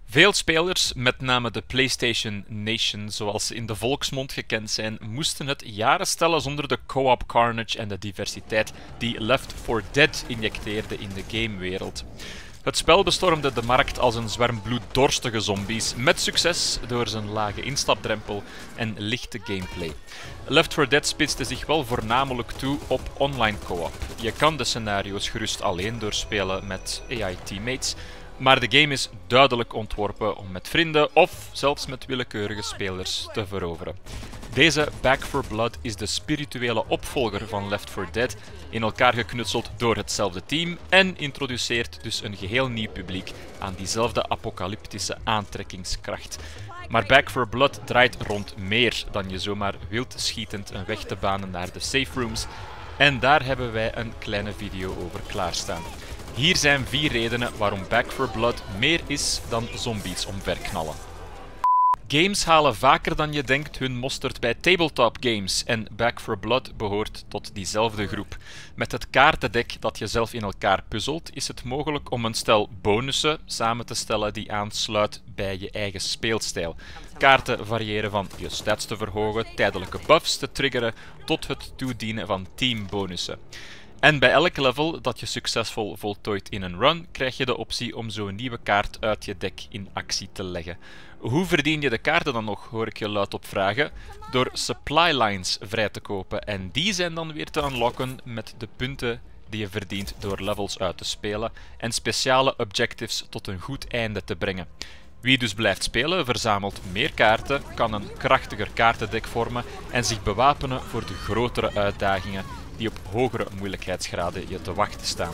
Veel spelers, met name de PlayStation Nation, zoals ze in de volksmond gekend zijn, moesten het jaren stellen zonder de co-op carnage en de diversiteit die Left 4 Dead injecteerde in de gamewereld. Het spel bestormde de markt als een zwerm bloeddorstige zombies, met succes door zijn lage instapdrempel en lichte gameplay. Left 4 Dead spitste zich wel voornamelijk toe op online co-op. Je kan de scenario's gerust alleen doorspelen met AI-teammates, maar de game is duidelijk ontworpen om met vrienden of zelfs met willekeurige spelers te veroveren. Deze Back 4 Blood is de spirituele opvolger van Left 4 Dead, in elkaar geknutseld door hetzelfde team en introduceert dus een geheel nieuw publiek aan diezelfde apocalyptische aantrekkingskracht. Maar Back 4 Blood draait rond meer dan je zomaar wild schietend een weg te banen naar de safe rooms, en daar hebben wij een kleine video over klaarstaan. Hier zijn 4 redenen waarom Back 4 Blood meer is dan zombies omverknallen. Games halen vaker dan je denkt hun mosterd bij tabletop games en Back 4 Blood behoort tot diezelfde groep. Met het kaartendek dat je zelf in elkaar puzzelt is het mogelijk om een stel bonussen samen te stellen die aansluit bij je eigen speelstijl. Kaarten variëren van je stats te verhogen, tijdelijke buffs te triggeren tot het toedienen van teambonussen. En bij elk level dat je succesvol voltooit in een run, krijg je de optie om zo'n nieuwe kaart uit je deck in actie te leggen. Hoe verdien je de kaarten dan nog, hoor ik je luid op vragen? Door supply lines vrij te kopen, en die zijn dan weer te unlocken met de punten die je verdient door levels uit te spelen en speciale objectives tot een goed einde te brengen. Wie dus blijft spelen, verzamelt meer kaarten, kan een krachtiger kaartendek vormen en zich bewapenen voor de grotere uitdagingen die op hogere moeilijkheidsgraden je te wachten staan.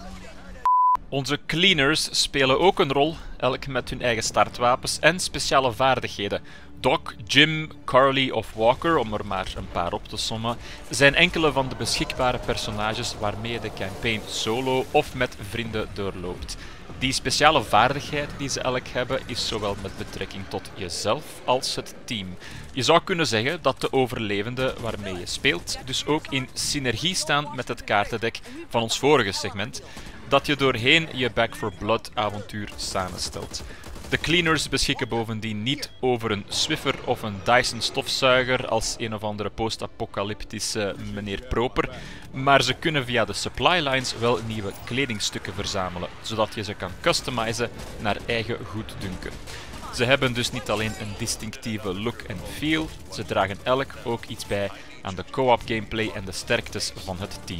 Onze cleaners spelen ook een rol, elk met hun eigen startwapens en speciale vaardigheden. Doc, Jim, Carly of Walker, om er maar een paar op te sommen, zijn enkele van de beschikbare personages waarmee je de campaign solo of met vrienden doorloopt. Die speciale vaardigheid die ze elk hebben is zowel met betrekking tot jezelf als het team. Je zou kunnen zeggen dat de overlevenden waarmee je speelt dus ook in synergie staan met het kaartendek van ons vorige segment, dat je doorheen je Back 4 Blood avontuur samenstelt. De cleaners beschikken bovendien niet over een Swiffer of een Dyson stofzuiger als een of andere post-apocalyptische meneer Proper, maar ze kunnen via de supply lines wel nieuwe kledingstukken verzamelen, zodat je ze kan customizen naar eigen goeddunken. Ze hebben dus niet alleen een distinctieve look en feel, ze dragen elk ook iets bij aan de co-op gameplay en de sterktes van het team.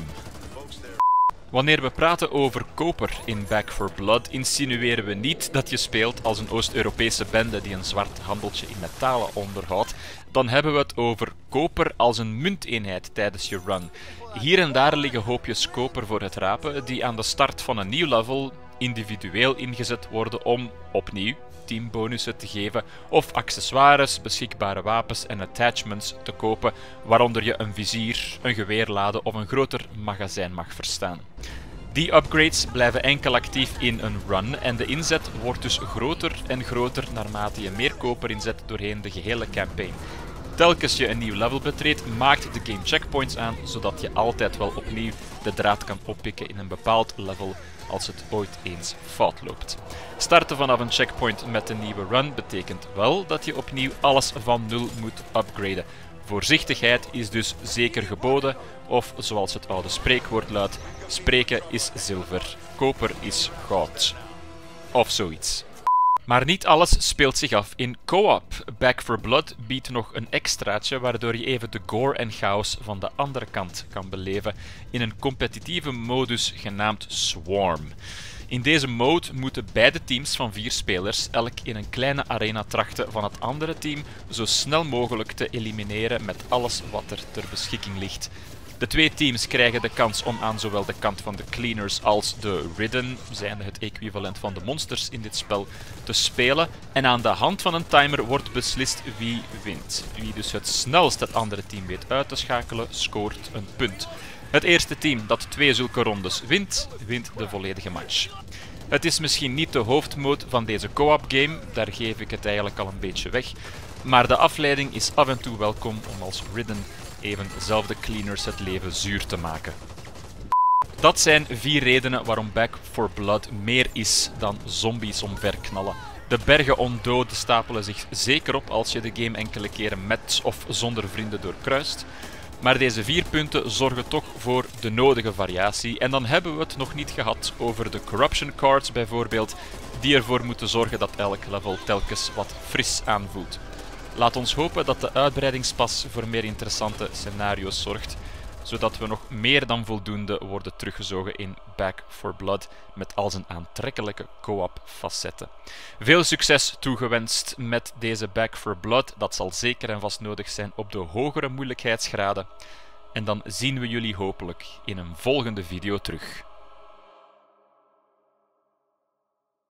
Wanneer we praten over koper in Back 4 Blood, insinueren we niet dat je speelt als een Oost-Europese bende die een zwart handeltje in metalen onderhoudt. Dan hebben we het over koper als een munteenheid tijdens je run. Hier en daar liggen hoopjes koper voor het rapen die aan de start van een nieuw level individueel ingezet worden om, opnieuw, teambonussen te geven of accessoires, beschikbare wapens en attachments te kopen, waaronder je een vizier, een geweerlade of een groter magazijn mag verstaan. Die upgrades blijven enkel actief in een run en de inzet wordt dus groter en groter naarmate je meer koper inzet doorheen de gehele campaign. Telkens je een nieuw level betreedt, maakt de game checkpoints aan, zodat je altijd wel opnieuw de draad kan oppikken in een bepaald level als het ooit eens fout loopt. Starten vanaf een checkpoint met een nieuwe run betekent wel dat je opnieuw alles van nul moet upgraden. Voorzichtigheid is dus zeker geboden, of zoals het oude spreekwoord luidt, spreken is zilver, koper is goud. Of zoiets. Maar niet alles speelt zich af in co-op. Back 4 Blood biedt nog een extraatje waardoor je even de gore en chaos van de andere kant kan beleven in een competitieve modus genaamd Swarm. In deze mode moeten beide teams van 4 spelers elk in een kleine arena trachten van het andere team zo snel mogelijk te elimineren met alles wat er ter beschikking ligt. De 2 teams krijgen de kans om aan zowel de kant van de cleaners als de ridden, zijnde het equivalent van de monsters in dit spel, te spelen. En aan de hand van een timer wordt beslist wie wint. Wie dus het snelst het andere team weet uit te schakelen, scoort een punt. Het eerste team dat 2 zulke rondes wint, wint de volledige match. Het is misschien niet de hoofdmode van deze co-op game, daar geef ik het eigenlijk al een beetje weg, maar de afleiding is af en toe welkom om als ridden even zelf de cleaners het leven zuur te maken. Dat zijn 4 redenen waarom Back 4 Blood meer is dan zombies omverknallen. De bergen ondoden stapelen zich zeker op als je de game enkele keren met of zonder vrienden doorkruist. Maar deze 4 punten zorgen toch voor de nodige variatie. En dan hebben we het nog niet gehad over de corruption cards bijvoorbeeld, die ervoor moeten zorgen dat elk level telkens wat fris aanvoelt. Laat ons hopen dat de uitbreidingspas voor meer interessante scenario's zorgt, zodat we nog meer dan voldoende worden teruggezogen in Back 4 Blood met al zijn aantrekkelijke co-op facetten. Veel succes toegewenst met deze Back 4 Blood, dat zal zeker en vast nodig zijn op de hogere moeilijkheidsgraden. En dan zien we jullie hopelijk in een volgende video terug.